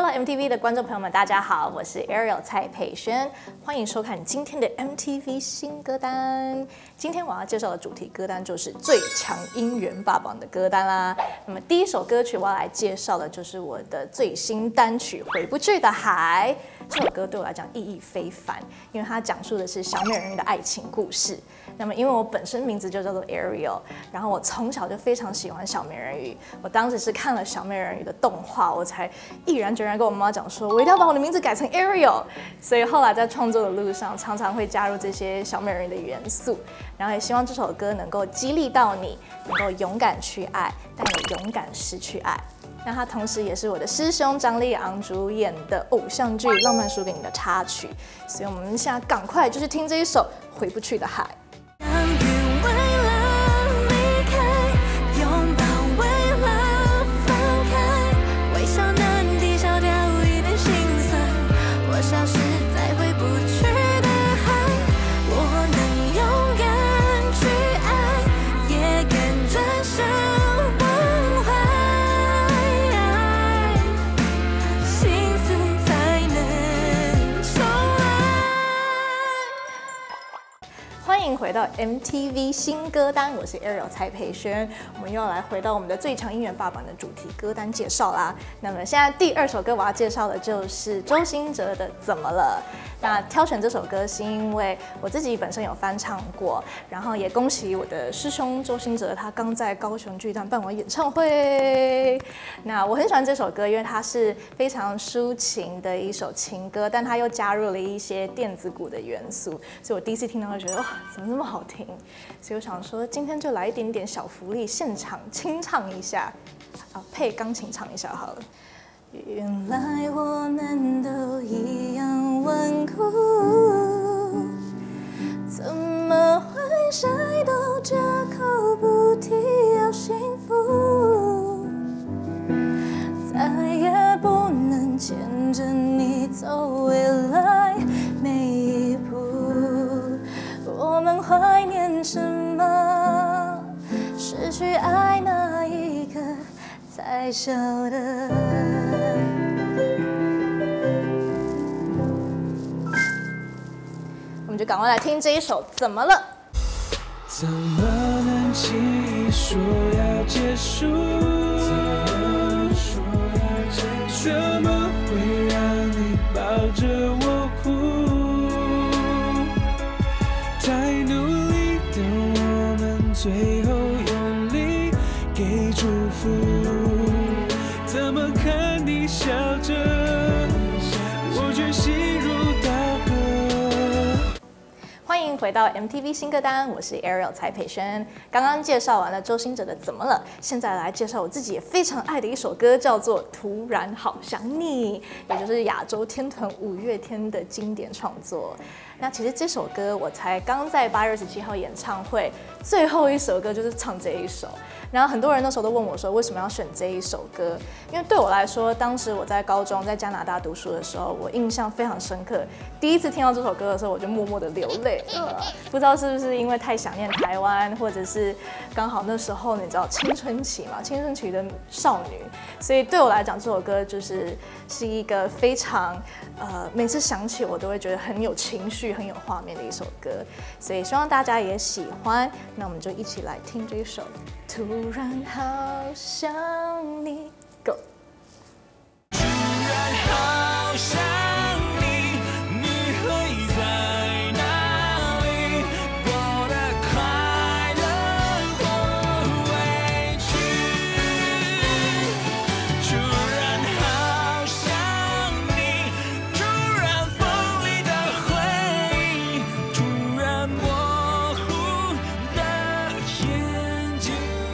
MTV 的观众朋友们，大家好，我是 Ariel 蔡佩萱，欢迎收看今天的 MTV 新歌单。今天我要介绍的主题歌单就是最强音源霸榜的歌单啦。那么第一首歌曲我要来介绍的就是我的最新单曲《回不去的海》。这首歌对我来讲意义非凡，因为它讲述的是小美人鱼的爱情故事。那么因为我本身名字就叫做 Ariel， 然后我从小就非常喜欢小美人鱼。我当时是看了小美人鱼的动画，我才毅然决然跟我妈妈讲说，我一定要把我的名字改成 Ariel。所以后来在创作的路上，常常会加入这些小美人鱼的元素，然后也希望这首歌能够激励到你，能够勇敢去爱，但也勇敢失去爱。那它同时也是我的师兄张立昂主演的偶像剧《浪漫输给你》的插曲，所以我们现在赶快就去听这一首《回不去的海》。欢迎回到 MTV 新歌单，我是 Ariel 蔡佩萱，我们又要来回到我们的最强音源霸榜的主题歌单介绍啦。那么现在第二首歌我要介绍的就是周兴哲的《怎么了》。那挑选这首歌是因为我自己本身有翻唱过，然后也恭喜我的师兄周兴哲，他刚在高雄巨蛋办完演唱会。那我很喜欢这首歌，因为它是非常抒情的一首情歌，但它又加入了一些电子鼓的元素，所以我第一次听到就觉得哇，怎么那么好听？所以我想说，今天就来一点点小福利，现场清唱一下，配钢琴唱一下好了。原来我们都一样顽固，怎么会谁都借口不提要幸福，再也不能牵着你走未来每一步。我们怀念什么？失去爱那一刻才晓得。我们就赶快来听这一首《怎么了》。 怎么能轻易说要结束？怎么会让你抱着我哭？太努力的我们，最后用力给祝福。怎么看你笑着，我却心如刀割。 欢迎回到 MTV 新歌单，我是 Ariel 蔡佩萱。刚刚介绍完了周兴哲的《怎么了》，现在来介绍我自己也非常爱的一首歌，叫做《突然好想你》，也就是亚洲天团五月天的经典创作。那其实这首歌我才刚在8月27号演唱会最后一首歌就是唱这一首，然后很多人那时候都问我说为什么要选这一首歌，因为对我来说，当时我在高中在加拿大读书的时候，我印象非常深刻。第一次听到这首歌的时候，我就默默的流泪，不知道是不是因为太想念台湾，或者是刚好那时候你知道青春期嘛，青春期的少女，所以对我来讲这首歌是一个非常每次想起我都会觉得很有情绪、很有画面的一首歌，所以希望大家也喜欢。那我们就一起来听这一首《突然好想你》，Go。 突然好想你，你会在哪里？过得快乐或委屈。突然好想你，突然锋利的回忆，突然模糊的眼睛。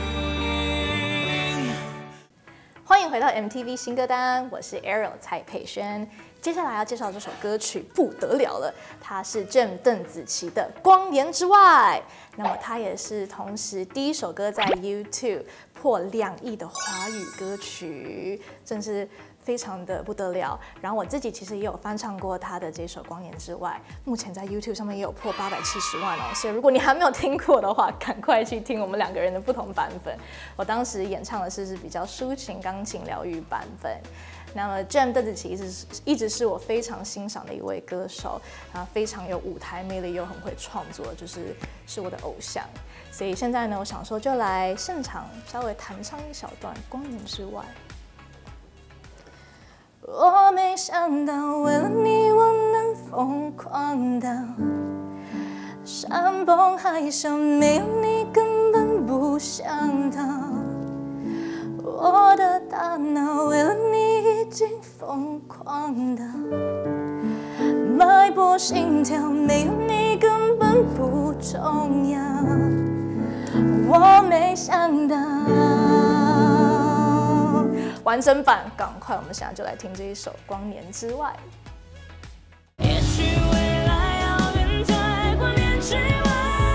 欢迎回到 MTV 新歌单，我是 Ariel 蔡佩萱。接下来要介绍这首歌曲不得了了，它是 Gem 邓紫棋的《光年之外》。那么它也是同时第一首歌在 YouTube 破2亿的华语歌曲，真是非常的不得了。然后我自己其实也有翻唱过他的这首《光年之外》，目前在 YouTube 上面也有破870万哦。所以如果你还没有听过的话，赶快去听我们2个人的不同版本。我当时演唱的是比较抒情钢琴疗愈版本。那么 Jem 邓紫棋一直是我非常欣赏的一位歌手，非常有舞台魅力，又很会创作，是我的偶像。所以现在呢，我想说就来现场稍微弹唱一小段《光年之外》。我没想到，为了你我能疯狂到山崩海啸，没有你根本不想到。我的大脑为了你已经疯狂到脉搏心跳，没有你根本不重要。我没想到，完整版赶快，我们现在就来听这一首《光年之外》。也许未来要远在光年之外。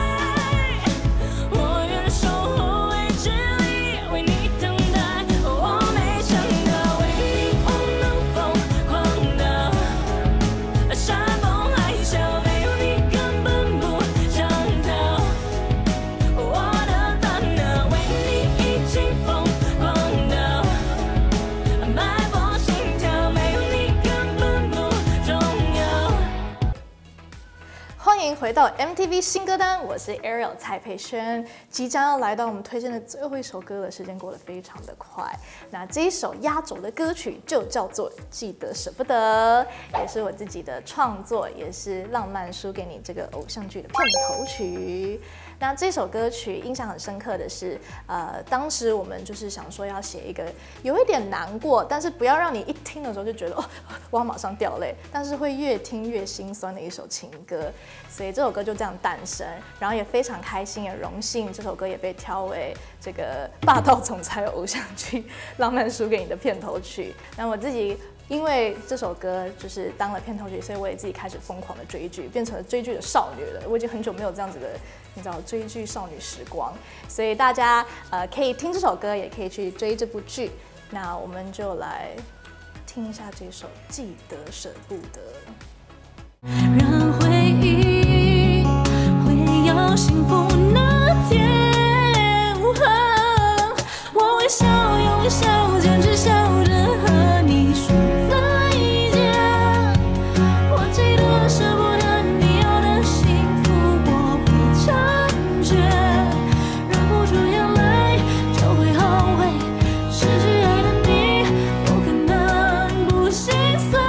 欢迎回到 MTV 新歌单，我是 Ariel 蔡佩萱，即将要来到我们推荐的最后一首歌了，时间过得非常的快。那这一首压轴的歌曲就叫做《记得舍不得》，也是我自己的创作，也是《浪漫输给你》这个偶像剧的片头曲。那这首歌曲印象很深刻的是，当时我们就是想说要写一个有一点难过，但是不要让你一听的时候就觉得我要马上掉泪，但是会越听越心酸的一首情歌。所以这首歌就这样诞生，然后也非常开心，也荣幸这首歌也被挑为这个霸道总裁偶像剧《浪漫输给你》的片头曲。那我自己因为这首歌就是当了片头曲，所以我也自己开始疯狂的追剧，变成了追剧的少女了。我已经很久没有这样子的，你知道追剧少女时光。所以大家可以听这首歌，也可以去追这部剧。那我们就来听一下这首《记得舍不得》。让回忆会有幸福那天，我微笑用力笑，坚持笑着和你说再见。我记得舍不得你要的幸福，我会坚决，忍不住眼泪就会后悔，失去爱的你，我可能不心酸。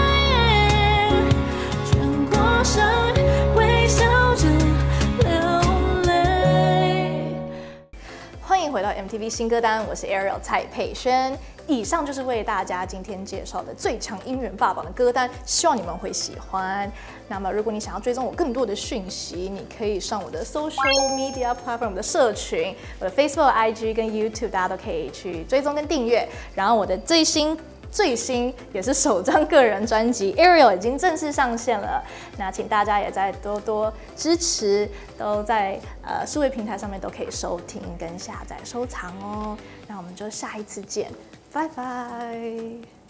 欢迎回到 MTV 新歌单，我是 Ariel 蔡佩萱。以上就是为大家今天介绍的最强音源霸榜的歌单，希望你们会喜欢。那么，如果你想要追踪我更多的讯息，你可以上我的 social media platform 的社群，我的 Facebook、IG 跟 YouTube， 大家都可以去追踪跟订阅。然后我的最新也是首张个人专辑《Ariel》已经正式上线了，那请大家也再多多支持，都在数位平台上面都可以收听跟下载收藏哦。那我们就下一次见，拜拜。